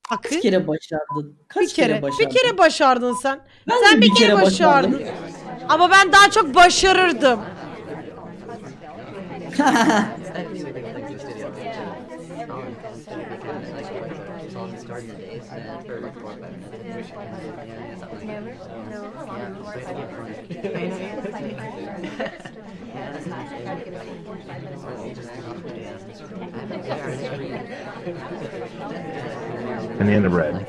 Hakkı? Kaç kere başardın? Bir kere başardın sen. Ben Sen de bir kere başardın. Ama ben daha çok başarırdım. Banana bread.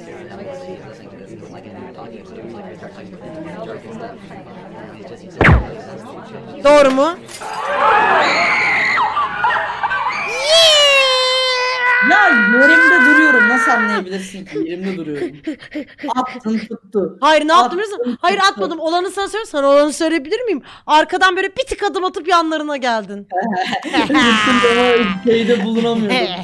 Doğru mu? Ya yerimde duruyorum. Nasıl anlayabilirsin ki? Yerimde duruyorum. Attın tuttu. Hayır ne yaptım? Attın, Hayır tuttu. atmadım. Olanı sana söyleyeyim. Sana olanı söyleyebilir miyim? Arkadan böyle bir tık adım atıp yanlarına geldin. Şeyde bulunamıyordum.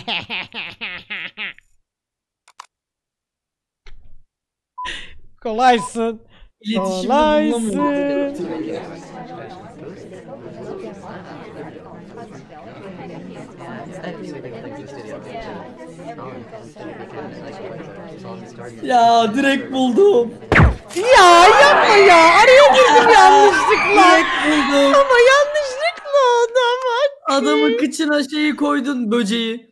Kolaysın. İletişimde Kolaysın. bulunamıyordum. Ya direkt buldum. Ya yapma ya. Araya girdim yanlışlıkla. Direkt buldum. Ama yanlışlıkla adama. Adamın kıçına şeyi koydun, böceği.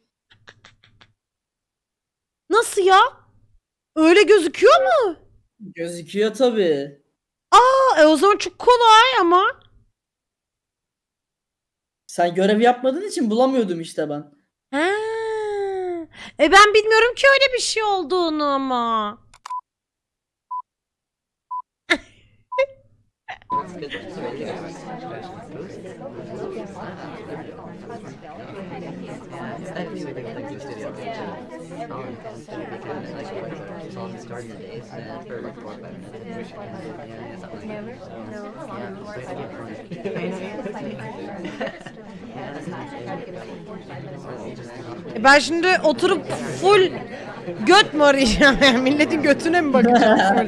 Nasıl ya? Öyle gözüküyor mu? Gözüküyor tabii. O zaman çok kolay ama. Sen görev yapmadığın için bulamıyordum işte ben. Ha. Ben bilmiyorum ki öyle bir şey olduğunu ama. Ben şimdi oturup full göt mü arayacağım? Yani milletin götüne mi bakacağım full?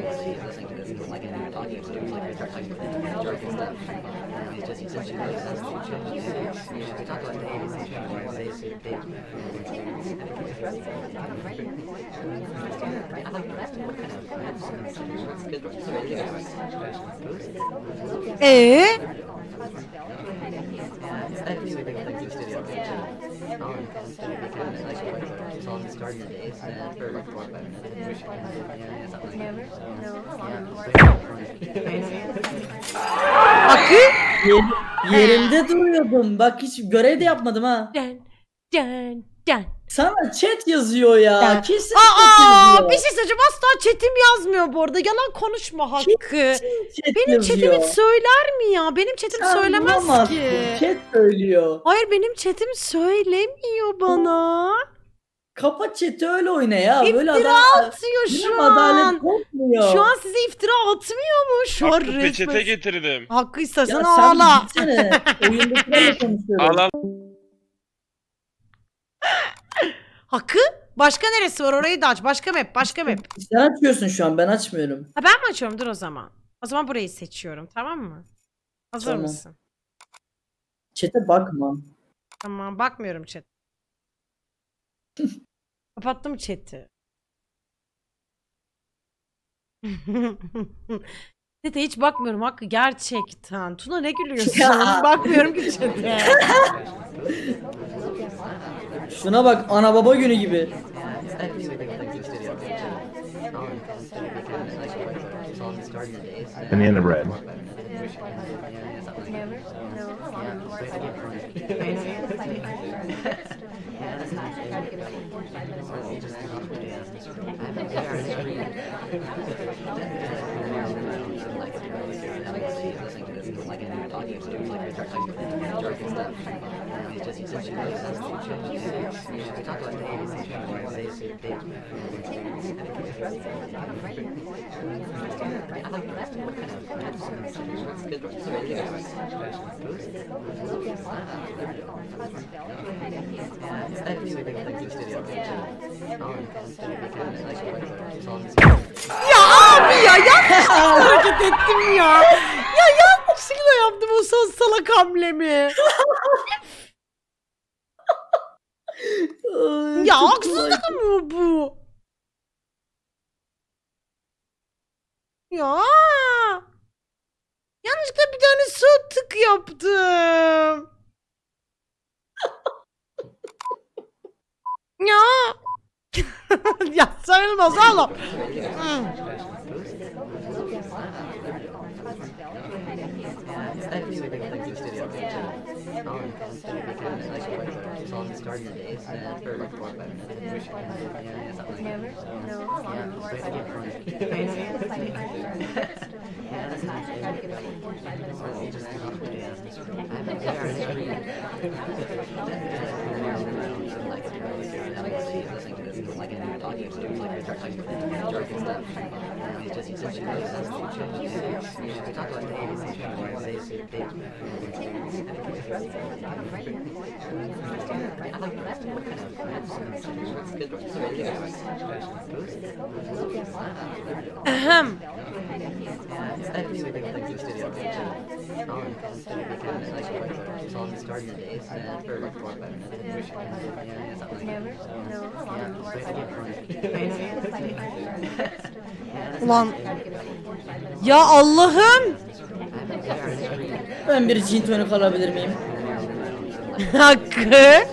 Hakkı? Yerimde duruyordum. Bak hiç görev de yapmadım ha. Den. Sana chat yazıyor ya. Kesin chat Aa, yazıyor. bir şey söyleyeceğim. Asla chatim yazmıyor bu arada. Yalan konuşma Hakkı. Chat Benim yazıyor. chatimi söyler mi ya? Benim chatim Sen söylemez bulamazsın. ki. Chat söylüyor. Hayır benim chatim söylemiyor bana. Kapat chat'i öyle oyna ya. Böyle İftira adam, atıyor şu adalet an. korkmuyor. Şu an size iftira atmıyor mu? Şu an Hakkı resmen. peçete getirdim. Hakkı ya istersen sen ağla. gitsene. Oyundakilerle konuşuyorum. Al al. Hakkı? Başka neresi var? Orayı da aç. Başka map. Başka map. Sen açıyorsun şu an, ben açmıyorum. Ha ben mi açıyorum? Dur o zaman. O zaman burayı seçiyorum. Tamam mı? Hazır Tamam. mısın? Chat'e bakma. Tamam. Bakmıyorum chat. Kapattım chat'i. Chat'e hiç bakmıyorum Hakkı gerçekten. Tuna ne gülüyorsun? Ya. Bakmıyorum ki chat'e. Şuna bak, ana baba günü gibi. Banana bread. Ya abi ya yanlışlıkla hareket ettim ya. Ya yanlışlıkla yaptım o son salak hamlemi. Ay, Ya çok haksızlık mı bu? Ya. Yanlışlıkla bir tane sağ tık yaptım. Ya. Ya sayılmaz oğlum. Ahem. Ulan. Ya Allah'ım. Ben bir gin tonic alabilir miyim? Hakkı.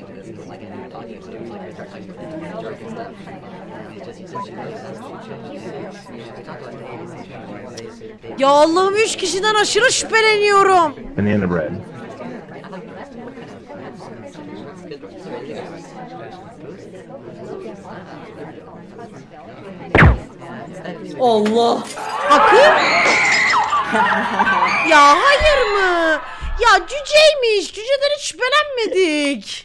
Ya Allah'ım 3 kişiden aşırı şüpheleniyorum. Banana bread. Allah. Hakkı? Ya hayır mı? Ya cüceymiş. Cüceden hiç şüphelenmedik.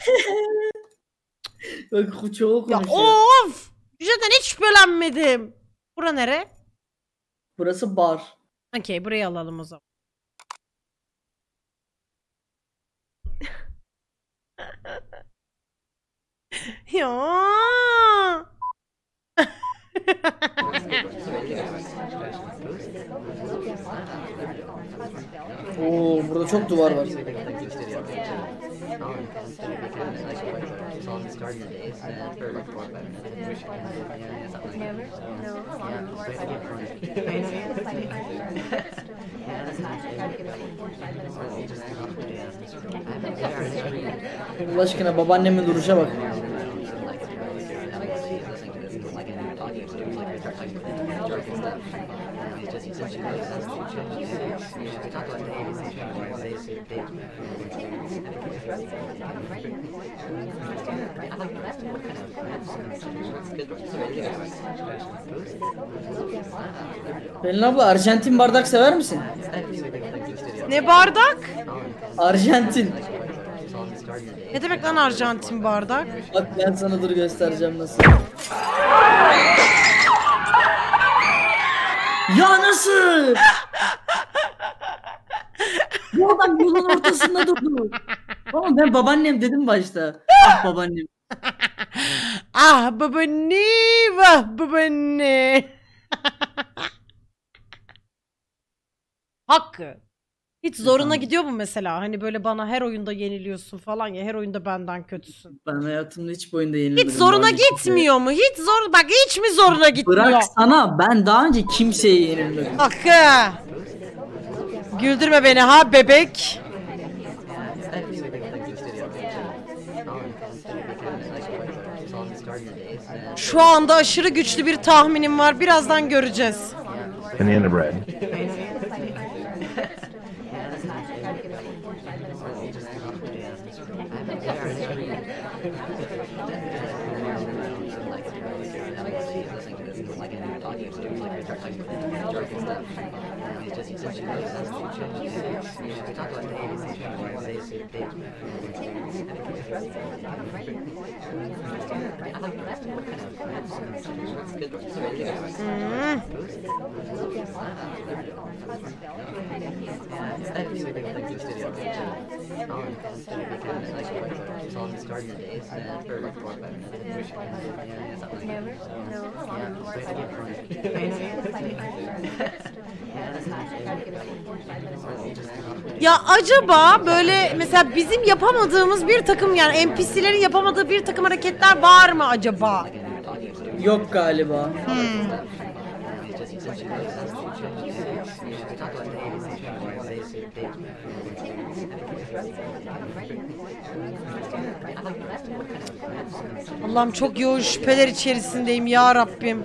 Bak çok Ya konuşuyor. of. Cüceden hiç şüphelenmedim. Bura nere? Burası bar. Okey burayı alalım o zaman. Ya. Oo, burada çok duvar var. Allah aşkına babaannemin duruşa bak. Pelin abla Arjantin bardak sever misin? Ne bardak? Arjantin. Ne demek lan Arjantin bardak? Bak ben sana dur göstereceğim nasıl. Ya nasıl? Bu adam yolun ortasında durdu. Ama ben babaannem dedim başta. Ah babaannem. Ah babaanne, vah babaanne. Hakkı. Hiç zoruna gidiyor mu mesela? Hani böyle bana her oyunda yeniliyorsun falan ya, her oyunda benden kötüsün. Ben hayatımda hiç bu oyunda yenilmedim. Hiç zoruna Daha önce gitmiyor mu? Hiç zor, bak hiç mi zoruna kimseye- gitmiyor? Bırak sana ben daha önce kimseye yenilmedim. Hakkı. Güldürme beni ha bebek. Şu anda aşırı güçlü bir tahminim var. Birazdan göreceğiz. Banana bread. Ya acaba böyle mesela bizim yapamadığımız bir takım yani NPC'lerin yapamadığı bir takım hareketler var mı acaba? Yok galiba. Allah'ım çok yoğun şüpheler içerisindeyim ya Rabbim.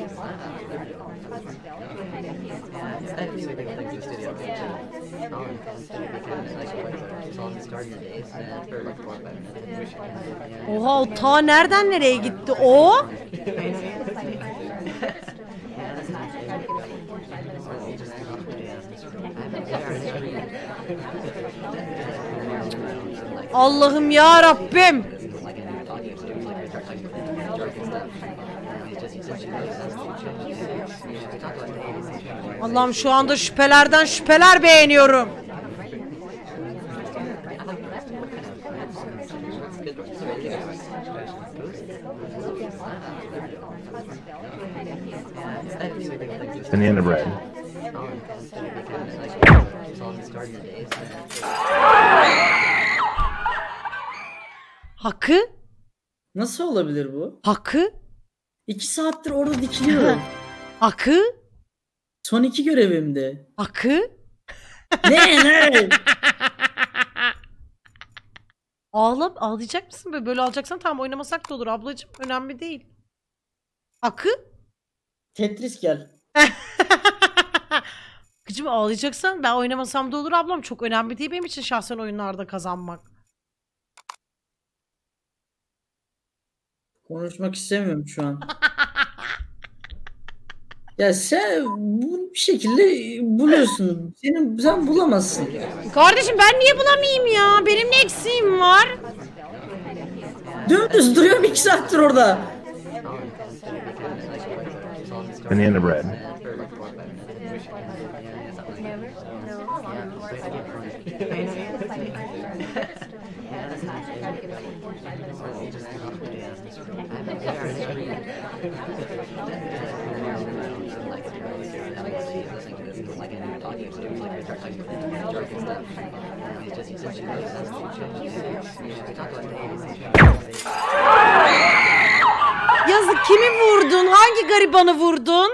Oha, o ta nereden nereye gitti o? Allah'ım ya Rabbim. Allah'ım şu anda şüphelerden şüpheler beğeniyorum. Banana bread. Hakkı? Nasıl olabilir bu? Hakkı? 2 saattir orada dikiliyorum. Hakkı? Son 2 görevimde. Hakkı? Ne? Ağlayacak mısın böyle? Böyle alacaksan tamam, oynamasak da olur ablacığım. Önemli değil. Hakkı? Tetris gel. Kızım ağlayacaksan ben oynamasam da olur ablam. Çok önemli değil benim için şahsen oyunlarda kazanmak. Konuşmak istemiyorum şu an. Ya sen bu bir şekilde buluyorsun. Sen bulamazsın. Kardeşim ben niye bulamayayım ya? Benim ne eksiğim var? Dümdüz duruyorum 2 saattir orada. Banana bread. Yazık, kimi vurdun? Hangi garibanı vurdun?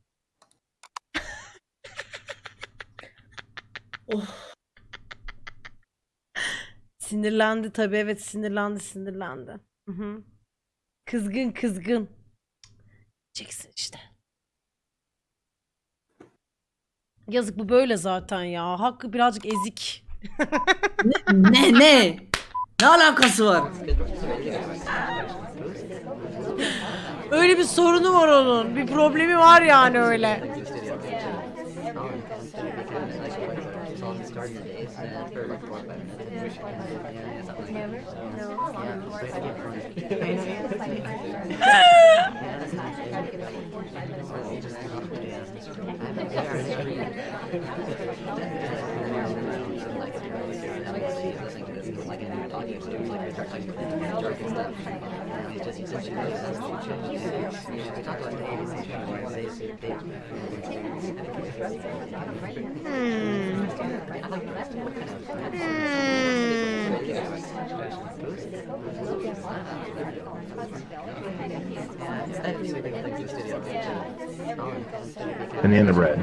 Sinirlendi tabii, evet sinirlendi. Hı hı. Kızgın. Çeksin işte. Yazık, bu böyle zaten ya. Hakkı birazcık ezik. Ne? Ne alakası var? Öyle bir sorunu var onun. Bir problemi var yani öyle. Banana bread.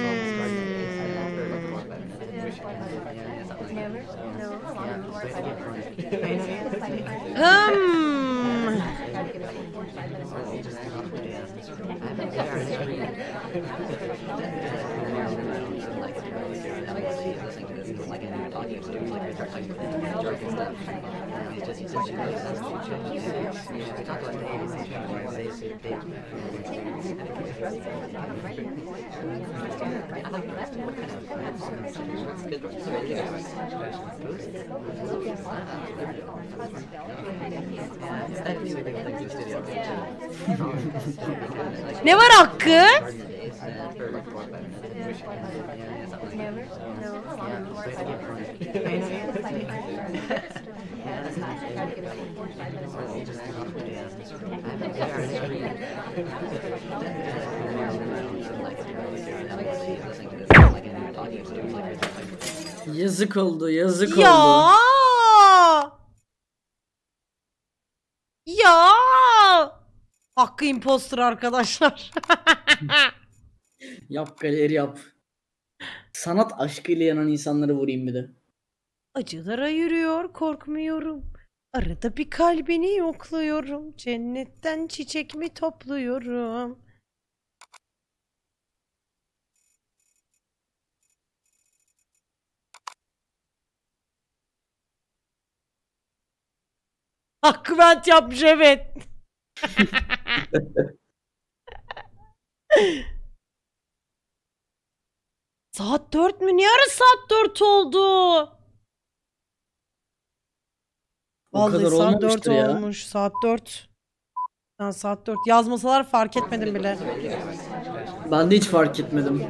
Ne var Hakkı? Yazık oldu. Ya! Ya! Hakkı imposter arkadaşlar. Yap galeri yap. Sanat aşkıyla yanan insanları vurayım bir de. Acılara yürüyor korkmuyorum. Arada bir kalbini yokluyorum. Cennetten çiçek mi topluyorum? Hakkı Bent yapmış evet. Saat 4 mü? Niye ara saat 4 oldu? O Vallahi kadar saat 4 olmamıştır ya. olmuş. Saat 4. Ha, saat 4. Yazmasalar fark etmedim bile. Ben de hiç fark etmedim.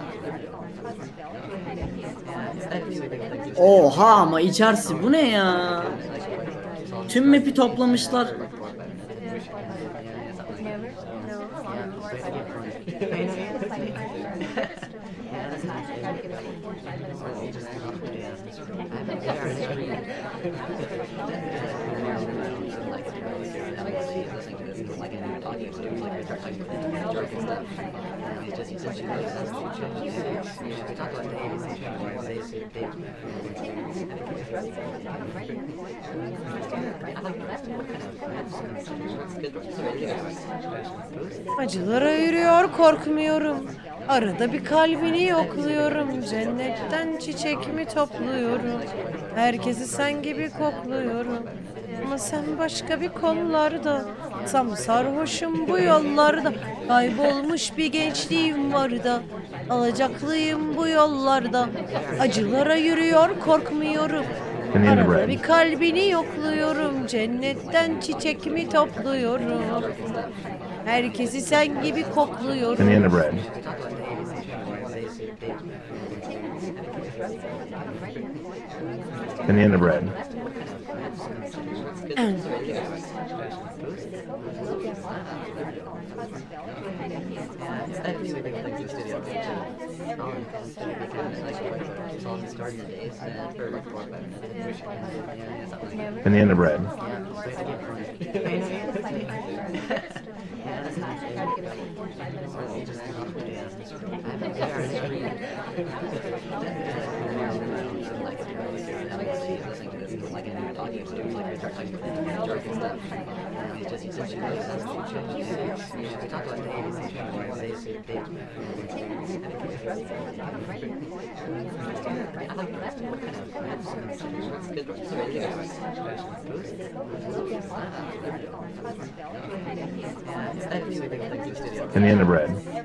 Oha ama içerisi bu ne ya? Tüm map'i toplamışlar. Acılara yürüyor korkmuyorum. Arada bir kalbini yokluyorum. Cennetten çiçek mi topluyorum? Herkesi sen gibi kokluyorum. Ama sen başka bir kollarda. Tam sarhoşum bu yollarda. Kaybolmuş bir gençliğim var da. Alacaklıyım bu yollarda. Acılara yürüyor korkmuyorum. Banana Arada bread. bir kalbini yokluyorum. Cennetten çiçek mi topluyorum? Herkesi sen gibi kokluyorum. Banana bread. Banana bread. Banana bread. Banana bread.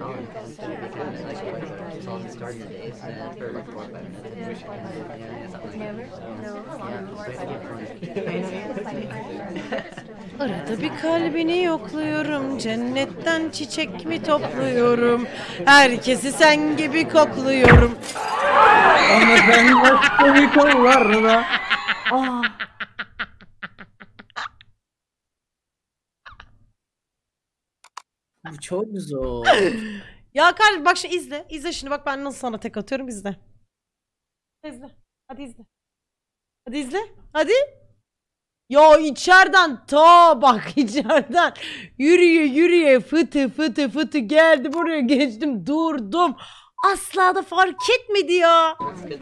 Arada bir kalbini yokluyorum. Cennetten çiçek mi topluyorum? Herkesi sen gibi kokluyorum. Ama ben başka bir kollarda. Aa. Bu çok zor. Ya kardeşim bak şimdi izle. İzle şimdi bak ben nasıl sana tek atıyorum izle. İzle. Hadi izle. Hadi izle. Hadi. Ya içeriden ta bak içeriden yürüye fıtı fıtı fıtı geldi buraya geçtim durdum. Asla da fark etmedi ya.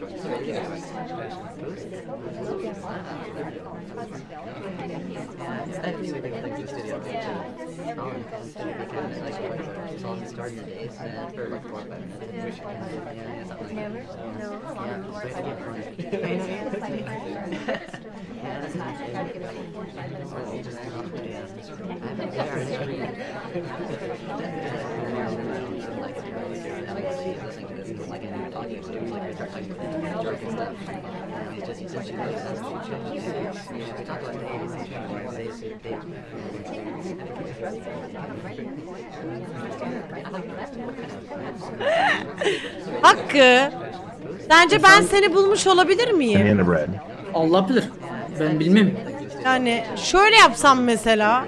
Hakkı. Sence ben seni bulmuş olabilir miyim? Banana bread. Allah bilir. Ben bilmem. Yani şöyle yapsam mesela.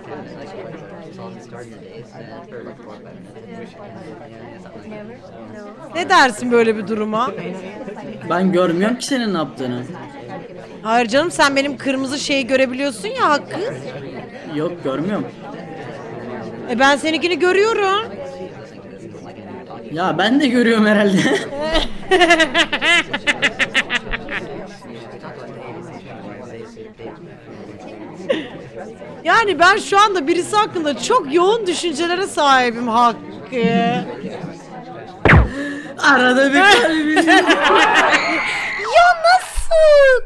Ne dersin böyle bir duruma? Ben görmüyorum ki senin ne yaptığını. Hayır canım sen benim kırmızı şeyi görebiliyorsun ya Hakkı. Yok görmüyorum. Ben seninkini görüyorum. Ya ben de görüyorum herhalde. Yani ben şu anda birisi hakkında çok yoğun düşüncelere sahibim Hakkı. Arada bir kalbim. Ya nasıl?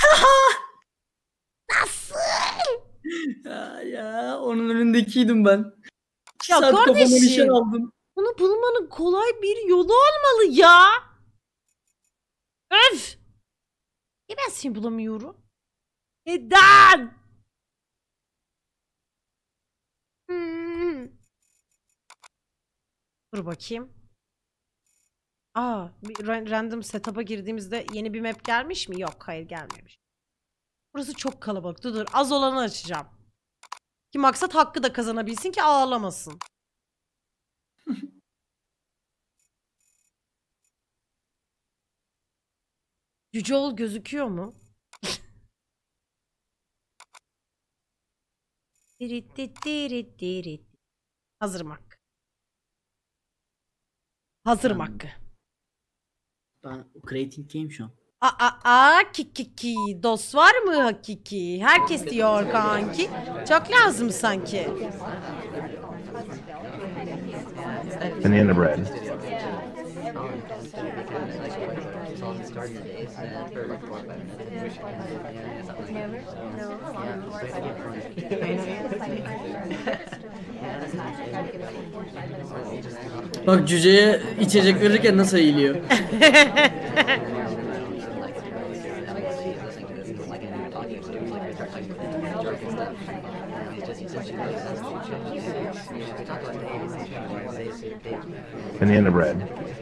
Nasıl? ya onun önündekiydim ben. Ya Saat kafama kardeşim. nişan aldım. Bunu bulmanın kolay bir yolu olmalı ya. Öf! Niye ben seni bulamıyorum? Neden? Dur bakayım. Bir random setup'a girdiğimizde yeni bir map gelmiş mi? Yok, hayır gelmemiş. Burası çok kalabalık. Dur az olanı açacağım. Ki maksat Hakkı da kazanabilsin ki ağlamasın. Yüceoğul gözüküyor mu? Hazırım Hakkı. Hazırım Hakkı. Ben creating game şu an. Kiki. Dost var mı hakiki? Herkes diyor kanki. Çok lazım sanki. Banana bread. Bak cüceye içecek verirken nasıl eğiliyor. Banana bread.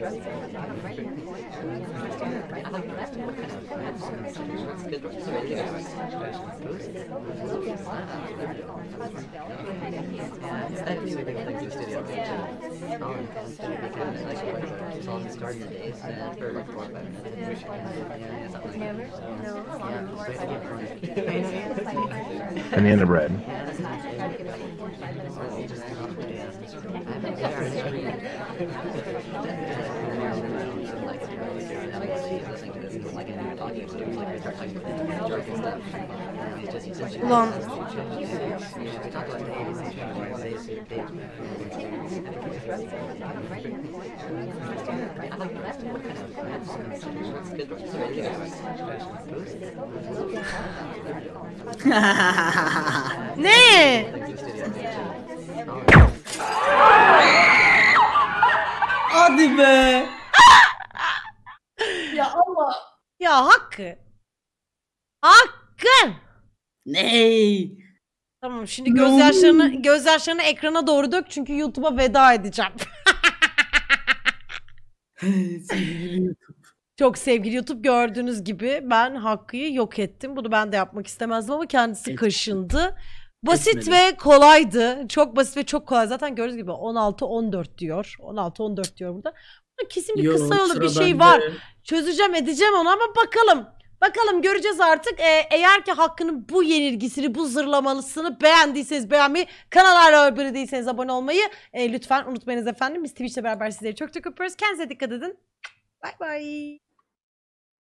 Banana bread. Ulan. Ne? Hadi be. Ya ama. Ya Hakkı. Hakkı. Ney? Tamam şimdi gözyaşlarını ekrana doğru dök çünkü YouTube'a veda edeceğim. Sevgili YouTube. Çok sevgili YouTube, gördüğünüz gibi ben Hakkı'yı yok ettim. Bunu ben de yapmak istemezdim ama kendisi kaşındı. Basit Etmedi. ve kolaydı. Çok basit ve çok kolay. Zaten gördüğünüz gibi 16-14 diyor. 16-14 diyor burada. Burada kesin bir kısa yolu bir şey var. Çözeceğim edeceğim onu ama bakalım. Bakalım göreceğiz artık. Eğer ki Hakkı'nın bu yenilgisini, bu zırlamalısını beğendiyseniz beğenmeyi, kanala abone değilseniz abone olmayı lütfen unutmayınız efendim. Biz Twitch'le beraber sizleri çok çok öpüyoruz. Kendinize dikkat edin. Bye bye.